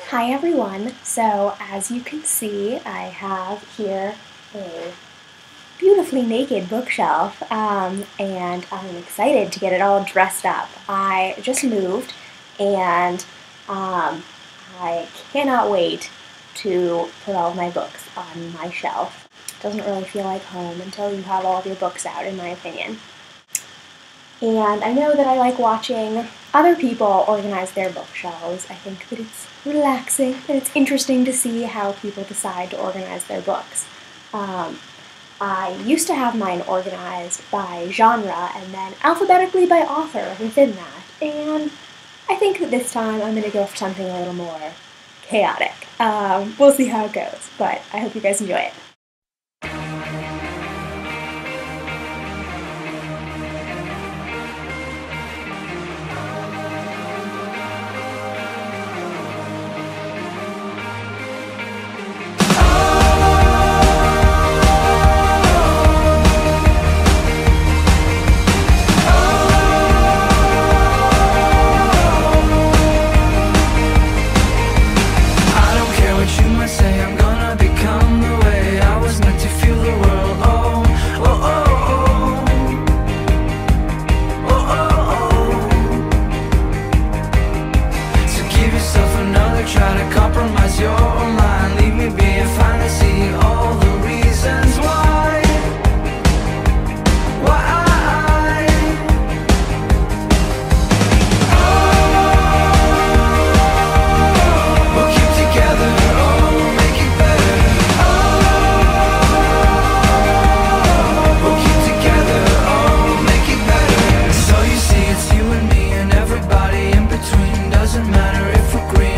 Hi everyone! So as you can see, I have here a beautifully naked bookshelf, and I'm excited to get it all dressed up. I just moved, and I cannot wait to put all of my books on my shelf. It doesn't really feel like home until you have all of your books out, in my opinion. And I know that I like watching other people organize their bookshelves. I think that it's relaxing and it's interesting to see how people decide to organize their books. I used to have mine organized by genre and then alphabetically by author within that. And I think that this time I'm going to go for something a little more chaotic. We'll see how it goes, but I hope you guys enjoy it. Try to compromise your mind, leave me be and finally see all the reasons why we'll keep together, oh, we'll make it better. We'll keep together, oh, we'll make it better. So you see it's you and me and everybody in between. Doesn't matter if we're green.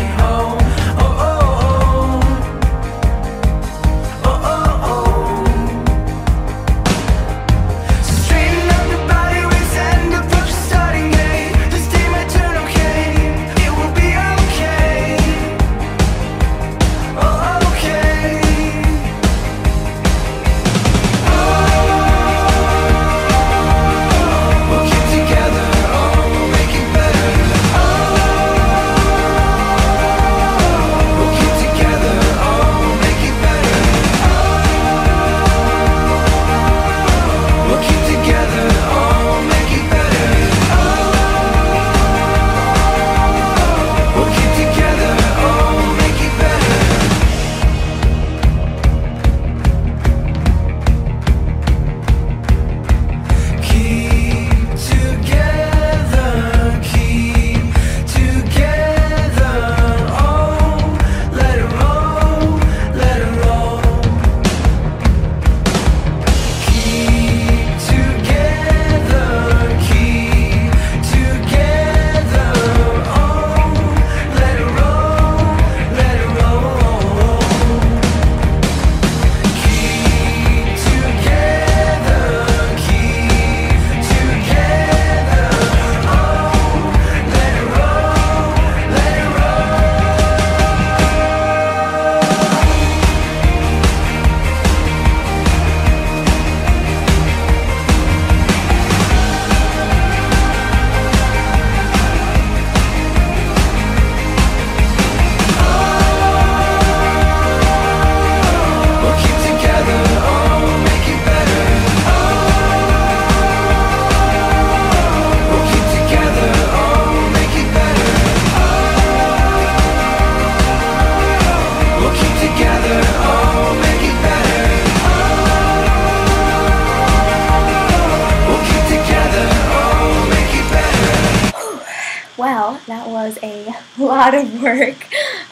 Well, that was a lot of work.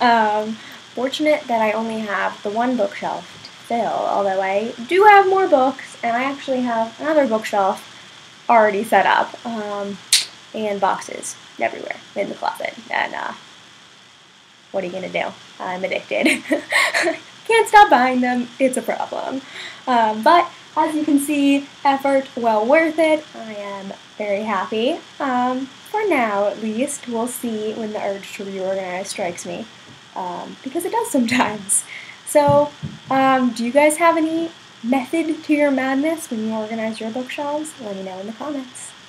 Fortunate that I only have the one bookshelf to fill, although I do have more books, and I actually have another bookshelf already set up, and boxes everywhere in the closet, and what are you gonna do? I'm addicted. Can't stop buying them, it's a problem. But as you can see, effort well worth it. I am very happy. For now, at least. We'll see when the urge to reorganize strikes me, because it does sometimes. So, do you guys have any method to your madness when you organize your bookshelves? Let me know in the comments.